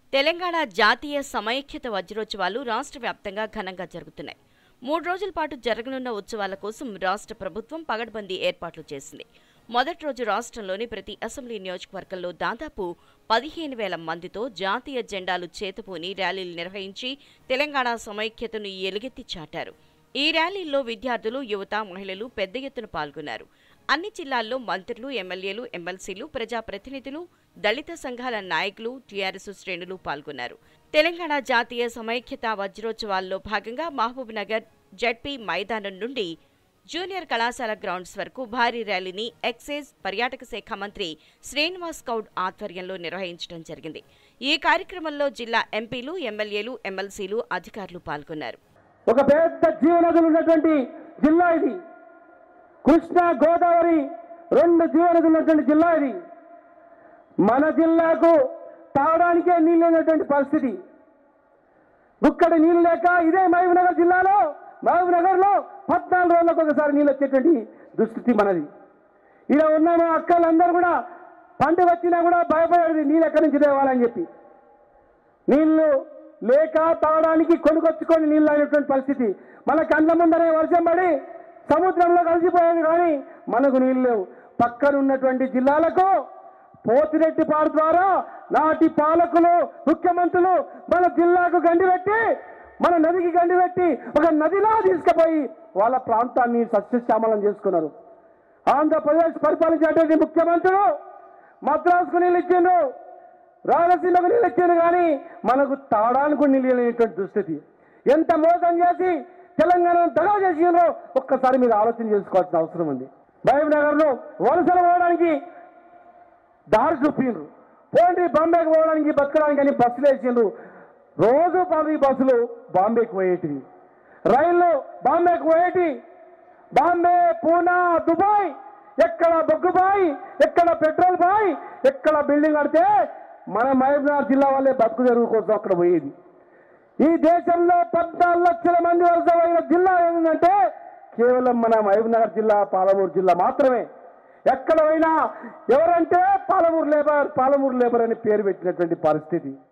తెలంగాణ జాతీయ సమైక్యత వజ్రోత్సవాలు రాష్ట్ర వ్యాప్తంగా ఘనంగా జరుగుతున్నాయి. 3 రోజుల పాటు జరగనున్న ఉత్సవాల కోసం రాష్ట్ర ప్రభుత్వం పగడ్బందీ ఏర్పాట్లు చేసింది. మొదటి రోజు రాష్ట్రంలోని ప్రతి అసెంబ్లీ నియోజకవర్గంలో దాదాపు 15,000 మందితో జాతీయ జెండాలు చేతపూని ర్యాలీలు నిర్వహించి తెలంగాణ సమైక్యతను ఎలుగెత్తి చాటారు. ఈ ర్యాలీల్లో విద్యార్థులు, యువత, మహిళలు పెద్ద ఎత్తున పాల్గొన్నారు. అన్ని జిల్లాల్లో మంత్రులు, ఎమ్మెల్యేలు, ఎమ్మెల్సీలు, ప్రజాప్రతినిధులు, దళిత సంఘాల నాయకులు, టీఆర్ఎస్ శ్రేణులు పాల్గొన్నారు. తెలంగాణ జాతీయ సమైక్యత వజ్రోత్సవాల్లో భాగంగా మహబూబ్నగర్ జడ్పీ మైదానం నుండి జూనియర్ కళాశాల గ్రౌండ్స్ వరకు భారీ ర్యాలీని ఎక్సైజ్, పర్యాటక శాఖ మంత్రి శ్రీనివాస్ గౌడ్ ఆధ్వర్యంలో నిర్వహించడం జరిగింది. ఈ కార్యక్రమంలో జిల్లా ఎంపీలు, ఎమ్మెల్యేలు, ఎమ్మెల్సీలు, అధికారులు పాల్గొన్నారు. ఒక పెద్ద జీవనదులు ఉన్నటువంటి జిల్లా ఇది. కృష్ణా, గోదావరి 2 జీవనదులు ఉన్నటువంటి జిల్లా ఇది. మన జిల్లాకు తాగడానికే నీళ్ళు లేనటువంటి పరిస్థితి. గుక్కడి నీళ్ళు లేక ఇదే మహబూబ్నగర్ జిల్లాలో, మహబూబ్నగర్లో 14 రోజులకు ఒకసారి నీళ్ళు వచ్చేటువంటి దుస్థితి మనది. ఇలా ఉన్న మా అక్కలందరూ కూడా పండుగ వచ్చినా కూడా భయపడేది నీళ్ళు ఎక్కడి నుంచి తేవాలని చెప్పి. నీళ్లు లేక తాగడానికి కొనుకొచ్చుకొని నీళ్ళు అయినటువంటి పరిస్థితి. మన కళ్ళ ముందరే వర్షం పడి సముద్రంలో కలిసిపోయేది, కానీ మనకు నీళ్ళు లేవు. పక్కన ఉన్నటువంటి జిల్లాలకు పోతిరెట్టిపాడు ద్వారా నాటి పాలకులు, ముఖ్యమంత్రులు మన జిల్లాకు గండి పెట్టి, మన నదికి గండి పెట్టి ఒక నదిలా తీసుకుపోయి వాళ్ళ ప్రాంతాన్ని సస్యశ్యామలం చేసుకున్నారు. ఆంధ్రప్రదేశ్ పరిపాలించేటువంటి ముఖ్యమంత్రులు మద్రాసుకు నీళ్ళు ఇచ్చిండ్రు, రాయలసీమకు నీళ్ళు ఇచ్చిండ్రు, కానీ మనకు తాగడానికి నీళ్ళు లేనటువంటి దుస్థితి. ఎంత మోసం చేసి తెలంగాణను దగా చేసిండ్రో ఒక్కసారి మీరు ఆలోచన చేసుకోవాల్సిన అవసరం ఉంది. మహబూబ్నగర్లో వలసలు పోవడానికి దారి చూపిండ్రు, పోండి బాంబేకి పోవడానికి, బతకడానికి అని బస్సులు వేసిండ్రు. రోజు 10 బస్సులు బాంబేకి పోయేటివి, రైళ్ళు బాంబేకి పోయేటి. బాంబే, పూనా, దుబాయ్, ఎక్కడ బొగ్గు బాయ్, ఎక్కడ పెట్రోల్ బాయ్, ఎక్కడ బిల్డింగ్ కడితే మన మహబూబ్నగర్ జిల్లా వాళ్ళే బతుకు తెరువు కోసం అక్కడ పోయేది. ఈ దేశంలో 14 లక్షల మంది వలస పోయిన జిల్లా ఏంటంటే కేవలం మన మహబూబ్నగర్ జిల్లా, పాలమూరు జిల్లా మాత్రమే. ఎక్కడ పోయినా ఎవరంటే పాలమూరు లేబర్ అని పేరు పెట్టినటువంటి పరిస్థితి.